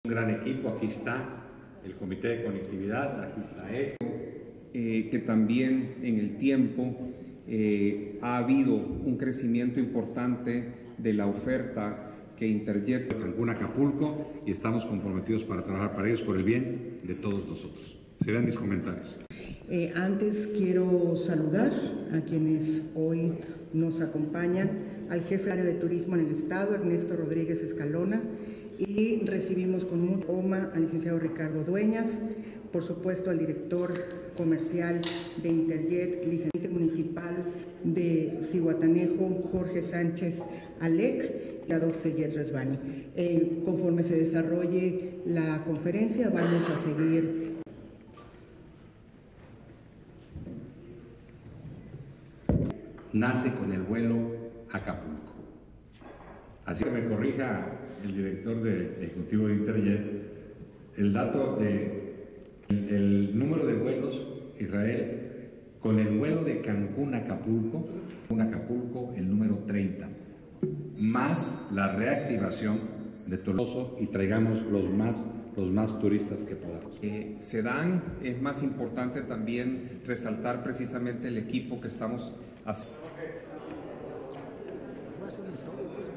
Un gran equipo, aquí está el Comité de Conectividad, aquí está él. Que también en el tiempo ha habido un crecimiento importante de la oferta que Interjet. Cancún, Acapulco, y estamos comprometidos para trabajar para ellos por el bien de todos nosotros. Serán mis comentarios. Antes quiero saludar a quienes hoy nos acompañan, al jefe de turismo en el Estado, Ernesto Rodríguez Escalona, y recibimos con mucha goma al licenciado Ricardo Dueñas, por supuesto al director comercial de Interjet, licenciado municipal de Zihuatanejo, Jorge Sánchez Alec, y a Feyet Resvani. Conforme se desarrolle la conferencia, vamos a seguir. Nace con el vuelo Acapulco. Así que me corrija el director ejecutivo de Interjet, el dato el número de vuelos, Israel, con el vuelo de Cancún Acapulco, el número 30, más la reactivación de Toloso, y traigamos los más turistas que podamos. Es más importante también resaltar precisamente el equipo que estamos haciendo.